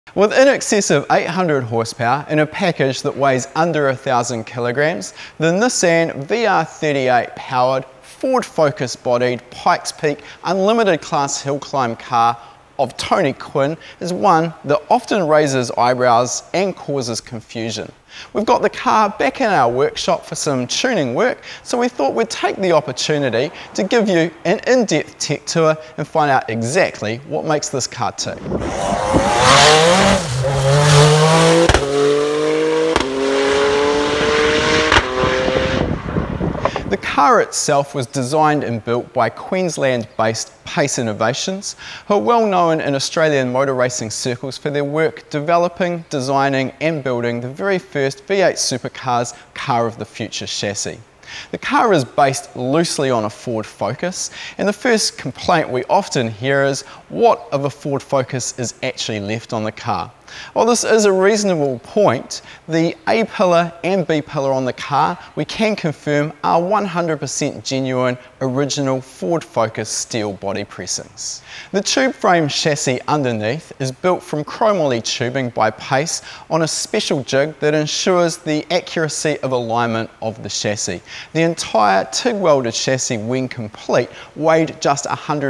With in excess of 800 horsepower in a package that weighs under 1,000 kilograms, the Nissan VR38 powered, Ford Focus bodied, Pikes Peak Unlimited Class Hill Climb car of Tony Quinn is one that often raises eyebrows and causes confusion. We've got the car back in our workshop for some tuning work, so we thought we'd take the opportunity to give you an in-depth tech tour and find out exactly what makes this car tick. The car itself was designed and built by Queensland-based Pace Innovations, who are well known in Australian motor racing circles for their work developing, designing and building the very first V8 supercars car of the future chassis. The car is based loosely on a Ford Focus, and the first complaint we often hear is what of a Ford Focus is actually left on the car. While this is a reasonable point, the A pillar and B pillar on the car we can confirm are 100% genuine original Ford Focus steel body pressings. The tube frame chassis underneath is built from chromoly tubing by Pace on a special jig that ensures the accuracy of alignment of the chassis. The entire TIG welded chassis, when complete, weighed just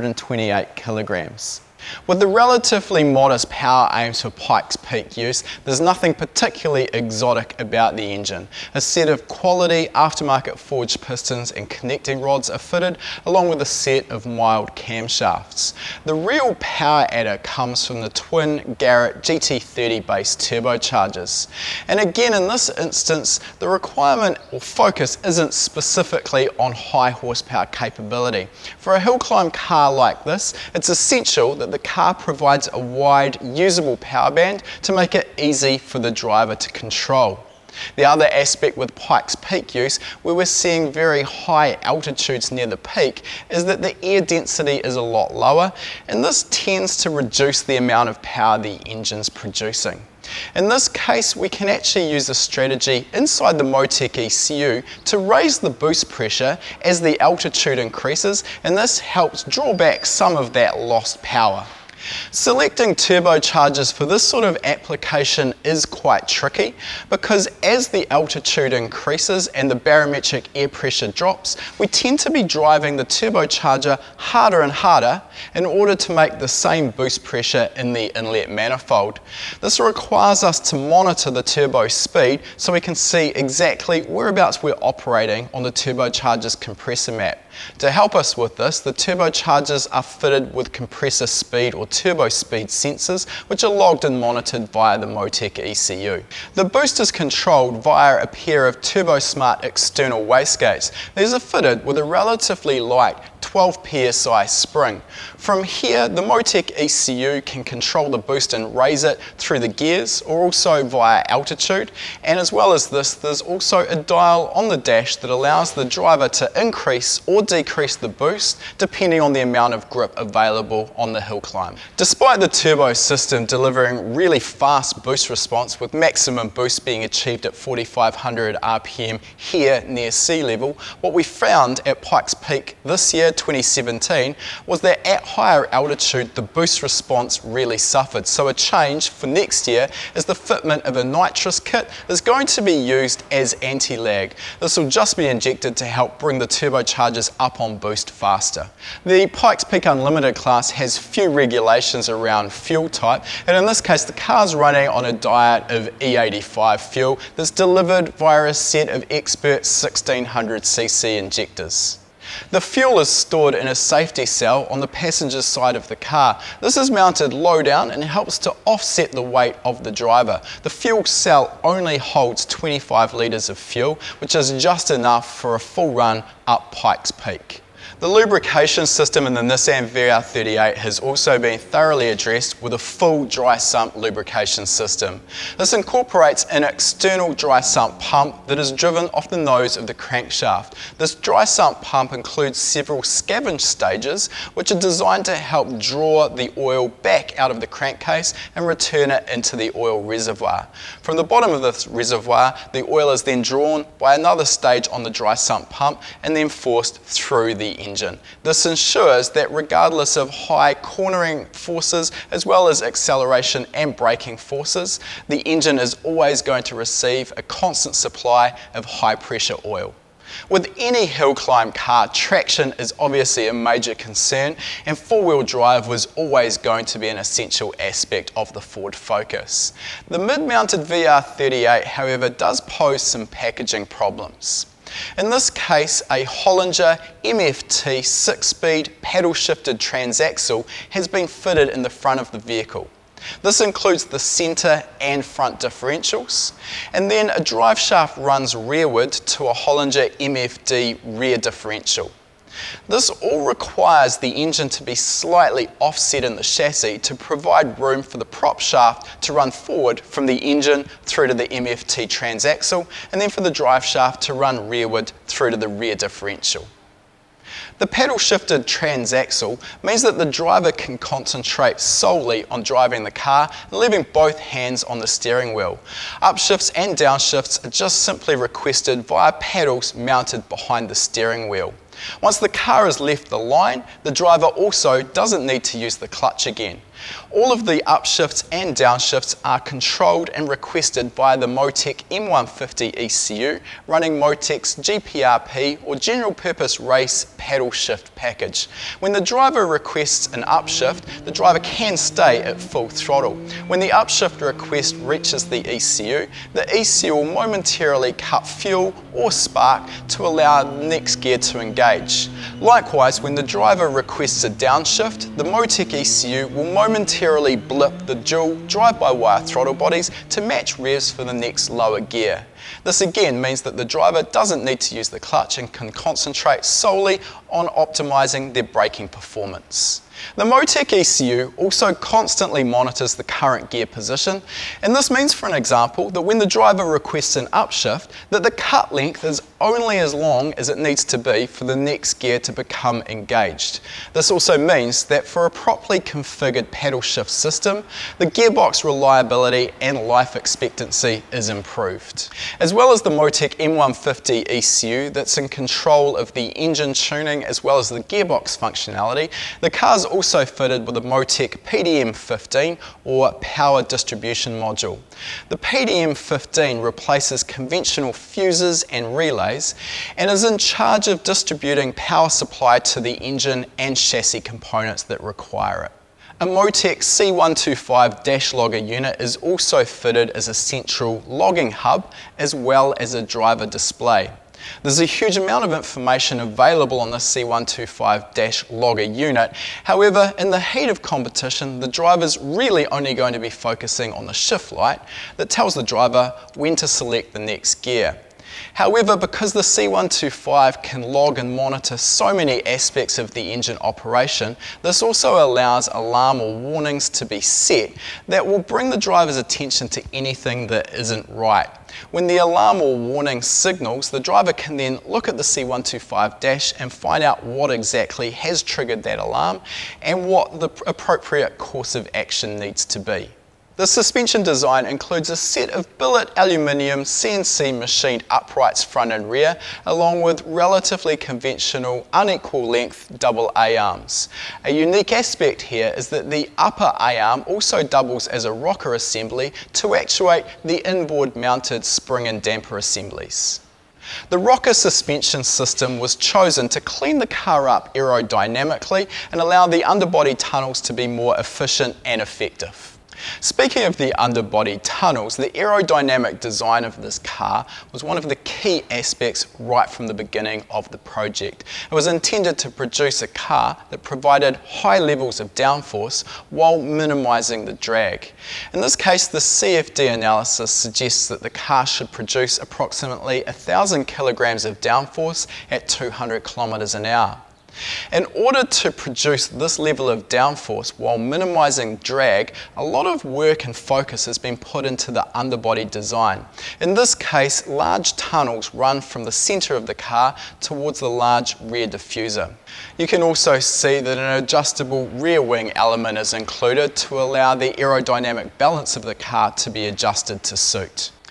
128 kilograms. With the relatively modest power aims for Pikes Peak use, there's nothing particularly exotic about the engine. A set of quality aftermarket forged pistons and connecting rods are fitted, along with a set of mild camshafts. The real power adder comes from the twin Garrett GT30 based turbochargers. And again, in this instance, the requirement or focus isn't specifically on high horsepower capability. For a hill climb car like this, it's essential that the car provides a wide, usable power band to make it easy for the driver to control. The other aspect with Pikes Peak use, where we're seeing very high altitudes near the peak, is that the air density is a lot lower, and this tends to reduce the amount of power the engine's producing. In this case, we can actually use a strategy inside the MoTeC ECU to raise the boost pressure as the altitude increases, and this helps draw back some of that lost power. Selecting turbochargers for this sort of application is quite tricky because as the altitude increases and the barometric air pressure drops, we tend to be driving the turbocharger harder and harder in order to make the same boost pressure in the inlet manifold. This requires us to monitor the turbo speed so we can see exactly whereabouts we're operating on the turbocharger's compressor map. To help us with this, the turbochargers are fitted with compressor speed or turbo speed sensors, which are logged and monitored via the MoTeC ECU. The boost is controlled via a pair of Turbosmart external wastegates. These are fitted with a relatively light 12 psi spring. From here, the MoTeC ECU can control the boost and raise it through the gears or also via altitude. And as well as this, there's also a dial on the dash that allows the driver to increase or decrease the boost depending on the amount of grip available on the hill climb. Despite the turbo system delivering really fast boost response with maximum boost being achieved at 4,500 RPM here near sea level, what we found at Pikes Peak this year, 2017, was that at higher altitude the boost response really suffered. So a change for next year is the fitment of a Nitrous kit is going to be used as anti-lag. This will just be injected to help bring the turbochargers up on boost faster. The Pikes Peak Unlimited class has few regulations around fuel type, and in this case the car's running on a diet of E85 fuel that's delivered via a set of Xspurt 1600cc injectors. The fuel is stored in a safety cell on the passenger side of the car. This is mounted low down and helps to offset the weight of the driver. The fuel cell only holds 25 litres of fuel, which is just enough for a full run up Pikes Peak. The lubrication system in the Nissan VR38 has also been thoroughly addressed with a full dry sump lubrication system. This incorporates an external dry sump pump that is driven off the nose of the crankshaft. This dry sump pump includes several scavenge stages which are designed to help draw the oil back out of the crankcase and return it into the oil reservoir. From the bottom of this reservoir, the oil is then drawn by another stage on the dry sump pump and then forced through the engine. This ensures that regardless of high cornering forces as well as acceleration and braking forces, the engine is always going to receive a constant supply of high pressure oil. With any hill climb car, traction is obviously a major concern, and four-wheel drive was always going to be an essential aspect of the Ford Focus. The mid-mounted VR38, however, does pose some packaging problems. In this case, a Holinger MFT 6-speed paddle-shifted transaxle has been fitted in the front of the vehicle. This includes the centre and front differentials, and then a drive shaft runs rearward to a Holinger MFD rear differential. This all requires the engine to be slightly offset in the chassis to provide room for the prop shaft to run forward from the engine through to the MFT transaxle, and then for the drive shaft to run rearward through to the rear differential. The paddle-shifted transaxle means that the driver can concentrate solely on driving the car, leaving both hands on the steering wheel. Upshifts and downshifts are just simply requested via paddles mounted behind the steering wheel. Once the car has left the line, the driver also doesn't need to use the clutch again. All of the upshifts and downshifts are controlled and requested via the MoTeC M1 ECU running MoTeC's GPRP or General Purpose Race Paddle Shift package. When the driver requests an upshift, the driver can stay at full throttle. When the upshift request reaches the ECU will momentarily cut fuel or spark to allow the next gear to engage. Likewise, when the driver requests a downshift, the MoTeC ECU will momentarily blip the dual drive-by-wire throttle bodies to match revs for the next lower gear. This again means that the driver doesn't need to use the clutch and can concentrate solely on optimizing their braking performance. The MoTeC ECU also constantly monitors the current gear position, and this means, for an example, that when the driver requests an upshift, that the cut length is only as long as it needs to be for the next gear to become engaged. This also means that for a properly configured paddle shift system, the gearbox reliability and life expectancy is improved. As well as the MoTeC M1 ECU that's in control of the engine tuning as well as the gearbox functionality, the car's also fitted with a MoTeC PDM15 or Power Distribution Module. The PDM15 replaces conventional fuses and relays and is in charge of distributing power supply to the engine and chassis components that require it. A MoTeC C125 dash logger unit is also fitted as a central logging hub as well as a driver display. There's a huge amount of information available on the C125 dash logger unit. However, in the heat of competition, the driver's really only going to be focusing on the shift light that tells the driver when to select the next gear. However, because the C125 can log and monitor so many aspects of the engine operation, this also allows alarm or warnings to be set that will bring the driver's attention to anything that isn't right. When the alarm or warning signals, the driver can then look at the C125 dash and find out what exactly has triggered that alarm and what the appropriate course of action needs to be. The suspension design includes a set of billet aluminium CNC machined uprights front and rear, along with relatively conventional unequal length double A-arms. A unique aspect here is that the upper A-arm also doubles as a rocker assembly to actuate the inboard mounted spring and damper assemblies. The rocker suspension system was chosen to clean the car up aerodynamically and allow the underbody tunnels to be more efficient and effective. Speaking of the underbody tunnels, the aerodynamic design of this car was one of the key aspects right from the beginning of the project. It was intended to produce a car that provided high levels of downforce while minimising the drag. In this case, the CFD analysis suggests that the car should produce approximately 1,000 kilograms of downforce at 200 kilometers an hour. In order to produce this level of downforce while minimising drag, a lot of work and focus has been put into the underbody design. In this case, large tunnels run from the centre of the car towards the large rear diffuser. You can also see that an adjustable rear wing element is included to allow the aerodynamic balance of the car to be adjusted to suit.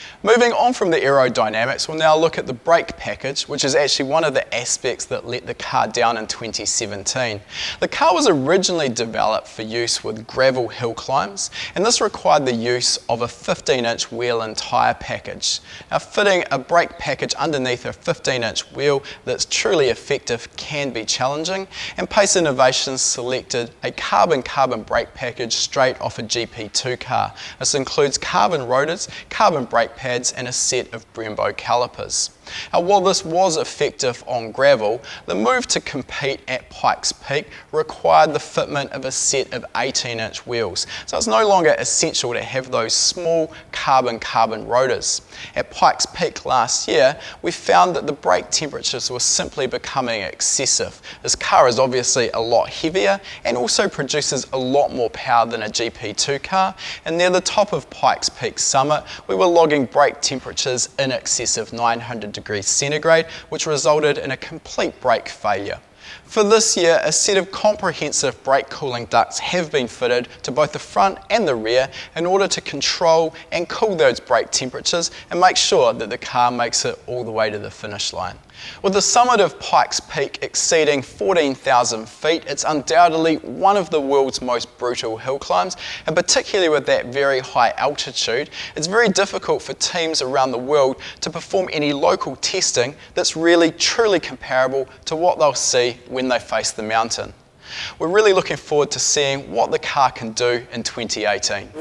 Moving on from the aerodynamics, we'll now look at the brake package, which is actually one of the aspects that let the car down in 2017. The car was originally developed for use with gravel hill climbs, and this required the use of a 15-inch wheel and tyre package. Now, fitting a brake package underneath a 15-inch wheel that's truly effective can be challenging, and Pace Innovations selected a carbon-carbon brake package straight off a GP2 car. This includes carbon rotors, carbon brake pads, and a set of Brembo calipers. Now, while this was effective on gravel, the move to compete at Pikes Peak required the fitment of a set of 18-inch wheels, so it's no longer essential to have those small carbon-carbon rotors. At Pikes Peak last year, we found that the brake temperatures were simply becoming excessive. This car is obviously a lot heavier and also produces a lot more power than a GP2 car, and near the top of Pikes Peak summit, we were logging brake temperatures in excess of 900 degrees centigrade, which resulted in a complete brake failure. For this year, a set of comprehensive brake cooling ducts have been fitted to both the front and the rear in order to control and cool those brake temperatures and make sure that the car makes it all the way to the finish line. With the summit of Pikes Peak exceeding 14,000 feet, it's undoubtedly one of the world's most brutal hill climbs, and particularly with that very high altitude, it's very difficult for teams around the world to perform any local testing that's really truly comparable to what they'll see when they face the mountain. We're really looking forward to seeing what the car can do in 2018.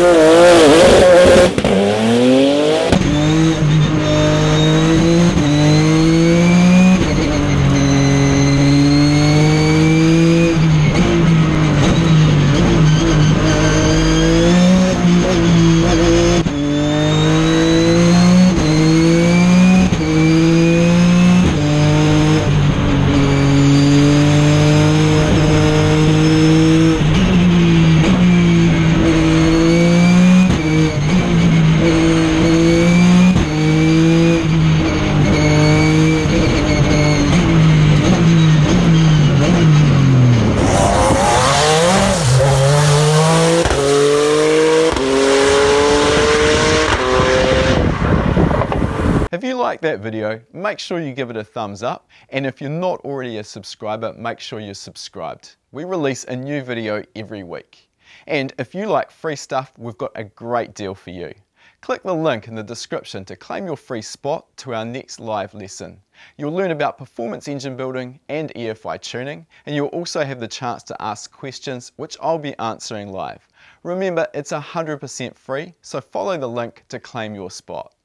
If you like that video, make sure you give it a thumbs up, and if you're not already a subscriber, make sure you're subscribed. We release a new video every week. And if you like free stuff, we've got a great deal for you. Click the link in the description to claim your free spot to our next live lesson. You'll learn about performance engine building and EFI tuning, and you'll also have the chance to ask questions which I'll be answering live. Remember, it's 100% free, so follow the link to claim your spot.